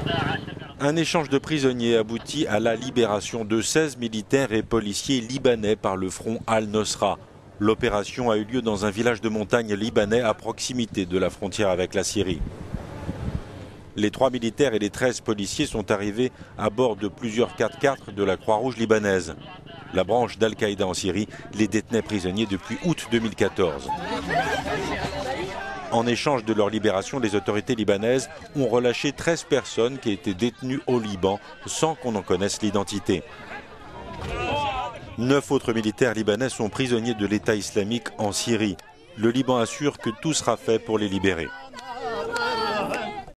Un échange de prisonniers aboutit à la libération de 16 militaires et policiers libanais par le front Al-Nosra. L'opération a eu lieu dans un village de montagne libanais à proximité de la frontière avec la Syrie. Les 3 militaires et les 13 policiers sont arrivés à bord de plusieurs 4x4 de la Croix-Rouge libanaise. La branche d'Al-Qaïda en Syrie les détenait prisonniers depuis août 2014. En échange de leur libération, les autorités libanaises ont relâché 13 personnes qui étaient détenues au Liban sans qu'on en connaisse l'identité. 9 autres militaires libanais sont prisonniers de l'État islamique en Syrie. Le Liban assure que tout sera fait pour les libérer.